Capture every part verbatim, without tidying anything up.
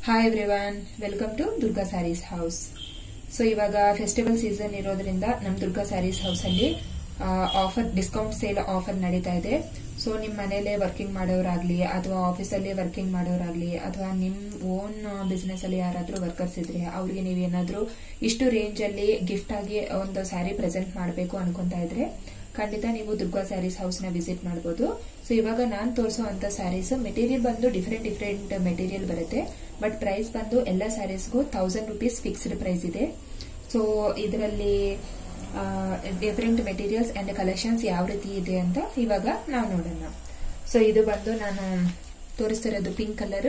Hi everyone, welcome to Durga Sarees house. So ಇವಾಗ festival season ಇರೋದ್ರಿಂದ ನಮ್ಮ Durga sarees house ಅಲ್ಲಿ ಆಫರ್ ಡಿಸ್ಕೌಂಟ್ ಸೇಲ್ ಆಫರ್ ನಡೀತಾ ಇದೆ. ಸೊ ನಿಮ್ಮ ಮನೆಯಲ್ಲೇ ವರ್ಕಿಂಗ್ ಮಾಡೋರಾಗ್ಲಿ ಅಥವಾ ಆಫೀಸ್ ಅಲ್ಲಿ ವರ್ಕಿಂಗ್ ಮಾಡೋರಾಗ್ಲಿ ಅಥವಾ ನಿಮ್ ಓನ್ ಬಿಸ್ನೆಸ್ ಅಲ್ಲಿ ಯಾರಾದ್ರೂ ವರ್ಕರ್ಸ್ ಇದ್ರೆ ಅವ್ರಿಗೆ ನೀವೇನಾದ್ರೂ ಇಷ್ಟು ರೇಂಜ್ ಅಲ್ಲಿ ಗಿಫ್ಟ್ ಆಗಿ ಒಂದು ಸ್ಯಾರಿ ಪ್ರೆಸೆಂಟ್ ಮಾಡಬೇಕು ಅನ್ಕೊಂತಾ ಇದ್ರೆ ಖಂಡಿತ ನೀವು ದುರ್ಗಾ ಸ್ಯಾರೀಸ್ ಹೌಸ್ ನ ವಿಸಿಟ್ ಮಾಡಬಹುದು. ಸೊ ಇವಾಗ ನಾನು ತೋರಿಸುವಂತ ಸ್ಯಾರೀಸ್ ಮೆಟೀರಿಯಲ್ ಬಂದು ಡಿಫರೆಂಟ್ ಡಿಫರೆಂಟ್ ಮೆಟೀರಿಯಲ್ ಬರುತ್ತೆ. ಬಟ್ ಪ್ರೈಸ್ ಬಂದು ಎಲ್ಲ ಸ್ಯಾರೀಸ್ಗೂ ಥೌಸಂಡ್ ರುಪೀಸ್ ಫಿಕ್ಸ್ಡ್ ಪ್ರೈಸ್ ಇದೆ. ಸೊ ಇದರಲ್ಲಿ ಡಿಫರೆಂಟ್ ಮೆಟೀರಿಯಲ್ಸ್ ಅಂಡ್ ಕಲೆಕ್ಷನ್ಸ್ ಯಾವ ರೀತಿ ಇದೆ ಅಂತ ಇವಾಗ ನಾವು ನೋಡೋಣ. ಸೊ ಇದು ಬಂದು ನಾನು ತೋರಿಸ್ತಿರೋದು ಪಿಂಕ್ ಕಲರ್.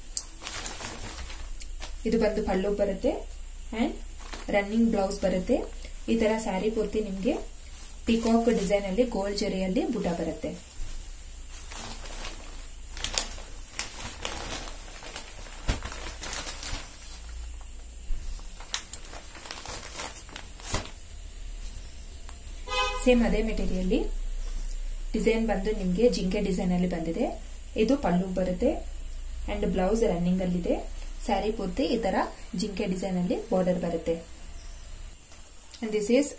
ಇದು ಬಂದು ಪಲ್ಲು ಬರುತ್ತೆ ಅಂಡ್ ರನ್ನಿಂಗ್ ಬ್ಲೌಸ್ ಬರುತ್ತೆ. ಈ ತರ ಸ್ಯಾರಿ ಪೂರ್ತಿ ನಿಮ್ಗೆ ಪಿಕಾಕ್ ಡಿಸೈನ್ ಅಲ್ಲಿ ಗೋಲ್ಡ್ ಜರಿಯಲ್ಲಿ ಬುಟ್ಟ ಬರುತ್ತೆ. ಸೇಮ್ ಅದೇ ಮೆಟೀರಿಯಲ್ ಡಿಸೈನ್ ಬಂದು ನಿಮ್ಗೆ ಜಿಂಕೆ ಡಿಸೈನ್ ಅಲ್ಲಿ ಬಂದಿದೆ. ಇದು ಪಲ್ಲು ಬರುತ್ತೆ ಅಂಡ್ ಬ್ಲೌಸ್ ರನ್ನಿಂಗ್ ಅಲ್ಲಿ ಇದೆ. ಸ್ಯಾರಿ ಪೂರ್ತಿ ಈ ತರ ಜಿಂಕೆ ಡಿಸೈನ್ ಅಲ್ಲಿ ಬಾರ್ಡರ್ ಬರುತ್ತೆ. ದಿಸ್ ಈಸ್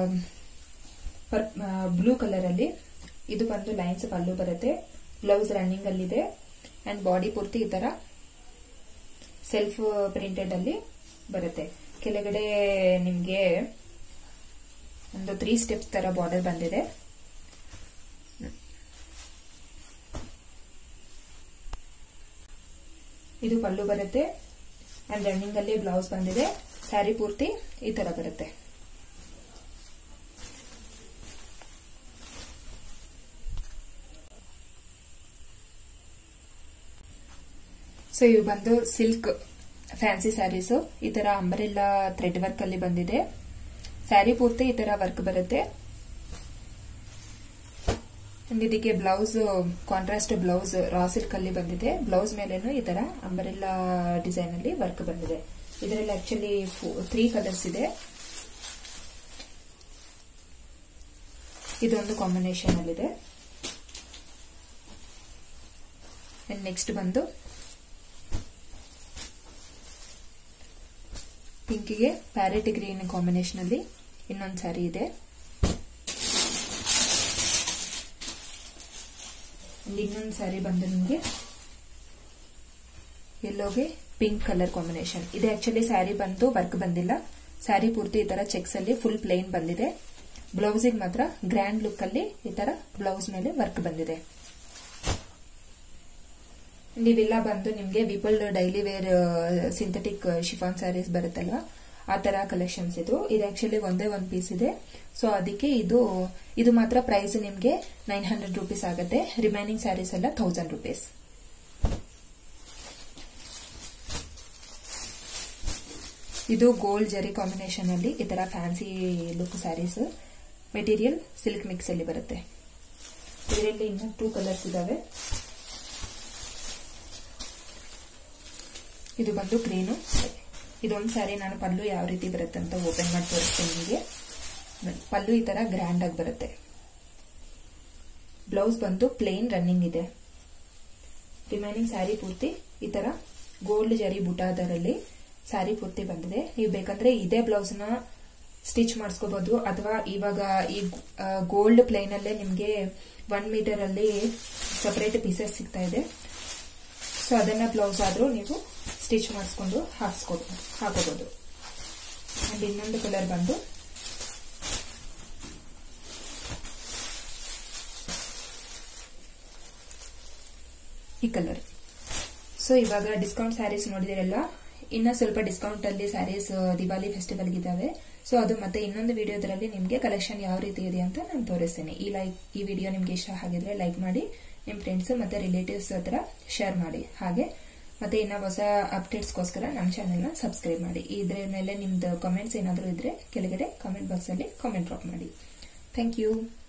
ಬ್ಲೂ ಕಲರ್ ಅಲ್ಲಿ. ಇದು ಬಂದು ಲೈನ್ಸ್ ಪಲ್ಲು ಬರುತ್ತೆ. ಬ್ಲೌಸ್ ರನ್ನಿಂಗ್ ಅಲ್ಲಿ ಇದೆ ಅಂಡ್ ಬಾಡಿ ಪೂರ್ತಿ ಈ ತರ ಸೆಲ್ಫ್ ಪ್ರಿಂಟೆಡ್ ಅಲ್ಲಿ ಬರುತ್ತೆ. ಕೆಳಗಡೆ ನಿಮ್ಗೆ ಒಂದು ತ್ರೀ ಸ್ಟೆಪ್ ತರ ಬಾರ್ಡರ್ ಬಂದಿದೆ. ಇದು ಪಲ್ಲು ಬರುತ್ತೆ ಅಂಡ್ ರನ್ನಿಂಗ್ ಅಲ್ಲಿ ಬ್ಲೌಸ್ ಬಂದಿದೆ. ಸ್ಯಾರಿ ಪೂರ್ತಿ ಈ ತರ ಬರುತ್ತೆ. ಸೊ ಇವು ಬಂದು ಸಿಲ್ಕ್ ಫ್ಯಾನ್ಸಿ ಸ್ಯಾರೀಸ್. ಈ ತರ ಅಂಬರೆಲ್ಲಾ ಥ್ರೆಡ್ ವರ್ಕ್ ಅಲ್ಲಿ ಬಂದಿದೆ. ಸ್ಯಾರಿ ಪೂರ್ತಿ ಈ ತರ ವರ್ಕ್ ಬರುತ್ತೆ. ಇದಕ್ಕೆ blouse contrast blouse raw silk ಅಲ್ಲಿ ಬಂದಿದೆ. ಬ್ಲೌಸ್ ಮೇಲೇನು ಈ ತರ ಅಂಬರೆಲ್ಲಾ ಡಿಸೈನ್ ಅಲ್ಲಿ ವರ್ಕ್ ಬಂದಿದೆ. ಇದರಲ್ಲಿ ಆಕ್ಚುಲಿ ತ್ರೀ ಕಲರ್ಸ್ ಇದೆ. ಇದೊಂದು ಕಾಂಬಿನೇಷನ್ ಅಲ್ಲಿ ಇದೆ. ನೆಕ್ಸ್ಟ್ ಬಂದು ಪಿಂಕಿಗೆ ಪ್ಯಾರೆಟ್ ಗ್ರೀನ್ ಕಾಂಬಿನೇಷನ್ ಅಲ್ಲಿ ಇನ್ನೊಂದು ಸ್ಯಾರಿ ಇದೆ. ಇನ್ನೊಂದು ಸ್ಯಾರಿ ಬಂದು ನಿಮಗೆ ಯೆಲ್ಲೋಗೆ ಪಿಂಕ್ ಕಲರ್ ಕಾಂಬಿನೇಷನ್ ಇದೆ. ಆಕ್ಚುಲಿ ಸ್ಯಾರಿ ಬಂದು ವರ್ಕ್ ಬಂದಿಲ್ಲ. ಸ್ಯಾರಿ ಪೂರ್ತಿ ಈ ತರ ಚೆಕ್ಸ್ ಅಲ್ಲಿ ಫುಲ್ ಪ್ಲೇನ್ ಬಂದಿದೆ. ಬ್ಲೌಸಿಗೆ ಮಾತ್ರ ಗ್ರ್ಯಾಂಡ್ ಲುಕ್ ಅಲ್ಲಿ ಈ ತರ ಬ್ಲೌಸ್ ಮೇಲೆ ವರ್ಕ್ ಬಂದಿದೆ. ನೀವೆಲ್ಲ ಬಂದು ನಿಮ್ಗೆ ವಿಪಲ್ daily wear synthetic chiffon sarees ಬರುತ್ತಲ್ವಾ, ಆ ತರ ಕಲೆಕ್ಷನ್ಸ್ ಇದು. ಇದು ಆಕ್ಚುಲಿ ಒಂದೇ ಒಂದ್ ಪೀಸ್ ಇದೆ. ಸೊ ಅದಕ್ಕೆ ಇದು ಇದು ಮಾತ್ರ ಪ್ರೈಸ್ ನಿಮ್ಗೆ ನೈನ್ ಹಂಡ್ರೆಡ್ ರುಪೀಸ್ ಆಗುತ್ತೆ. ರಿಮೈನಿಂಗ್ ಸ್ಯಾರೀಸ್ ಎಲ್ಲ ಥೌಸಂಡ್ ರುಪೀಸ್. ಇದು ಗೋಲ್ಡ್ ಜರಿ ಕಾಂಬಿನೇಷನ್ ಅಲ್ಲಿ ಈ ತರ fancy look sarees. Material silk mix ಅಲ್ಲಿ ಬರುತ್ತೆ. ಇದರಲ್ಲಿ ಇನ್ನು ಟೂ ಕಲರ್ಸ್ ಇದಾವೆ. ಇದು ಬಂದು ಗ್ರೀನು. ಇದೊಂದು ಸ್ಯಾರಿ ನಾನು ಪಲ್ಲು ಯಾವ ರೀತಿ ಬರುತ್ತೆ ಅಂತ ಓಪನ್ ಮಾಡಿ ತೋರಿಸ್ತೇನೆ ನಿಮಗೆ. ಪಲ್ಲು ಈ ತರ ಗ್ರ್ಯಾಂಡ್ ಆಗಿ ಬರುತ್ತೆ. ಬ್ಲೌಸ್ ಬಂದು ಪ್ಲೇನ್ ರನ್ನಿಂಗ್ ಇದೆ. ರಿಮೈನಿಂಗ್ ಸ್ಯಾರಿ ಪೂರ್ತಿ ಈ ತರ ಗೋಲ್ಡ್ ಜರಿ ಬುಟಾದರಲ್ಲಿ ಸ್ಯಾರಿ ಪೂರ್ತಿ ಬಂದಿದೆ. ನೀವು ಬೇಕಂದ್ರೆ ಇದೇ ಬ್ಲೌಸ್ ನ ಸ್ಟಿಚ್ ಮಾಡಿಸ್ಕೋಬಹುದು ಅಥವಾ ಇವಾಗ ಈ ಗೋಲ್ಡ್ ಪ್ಲೇನ್ ಅಲ್ಲೇ ನಿಮ್ಗೆ ಒನ್ ಮೀಟರ್ ಅಲ್ಲಿ ಸಪರೇಟ್ ಪೀಸಸ್ ಸಿಗ್ತಾ ಇದೆ. ಸೊ ಅದನ್ನ ಬ್ಲೌಸ್ ಆದ್ರೂ ನೀವು ಸ್ಟಿಚ್ ಮಾಡಿಸ್ಕೊಂಡು ಹಾಕ್ಸ್ಕೋಬಹುದು ಹಾಕೋಬಹುದು. ಅಂಡ್ ಇನ್ನೊಂದು ಕಲರ್ ಬಂದು ಈ ಕಲರ್. ಸೊ ಇವಾಗ ಡಿಸ್ಕೌಂಟ್ ಸ್ಯಾರೀಸ್ ನೋಡಿದಿರಲ್ಲ, ಇನ್ನ ಸ್ವಲ್ಪ ಡಿಸ್ಕೌಂಟ್ ಅಲ್ಲಿ ಸ್ಯಾರೀಸ್ ದಿವಾಲಿ ಫೆಸ್ಟಿವಲ್ ಇದಾವೆ. ಸೊ ಅದು ಮತ್ತೆ ಇನ್ನೊಂದು ವಿಡಿಯೋದ್ರಲ್ಲಿ ನಿಮ್ಗೆ ಕಲೆಕ್ಷನ್ ಯಾವ ರೀತಿ ಇದೆ ಅಂತ ನಾನು ತೋರಿಸ್ತೇನೆ. ಈ ಲೈಕ್ ಈ ವಿಡಿಯೋ ನಿಮ್ಗೆ ಇಷ್ಟ ಆಗಿದ್ರೆ ಲೈಕ್ ಮಾಡಿ, ನಿಮ್ ಫ್ರೆಂಡ್ಸ್ ಮತ್ತೆ ರಿಲೇಟಿವ್ಸ್ ಹತ್ರ ಶೇರ್ ಮಾಡಿ. ಹಾಗೆ ಮತ್ತೆ ಇನ್ನ ಹೊಸ ಅಪ್ಡೇಟ್ಸ್ಗೋಸ್ಕರ ನಮ್ಮ ಚಾನೆಲ್ ನ ಸಬ್ಸ್ಕ್ರೈಬ್ ಮಾಡಿ. ಇದ್ರ ಮೇಲೆ ನಿಮ್ದು ಕಾಮೆಂಟ್ಸ್ ಏನಾದರೂ ಇದ್ರೆ ಕೆಳಗಡೆ ಕಾಮೆಂಟ್ ಬಾಕ್ಸ್ ಅಲ್ಲಿ ಕಾಮೆಂಟ್ ಡ್ರಾಪ್ ಮಾಡಿ. Thank you.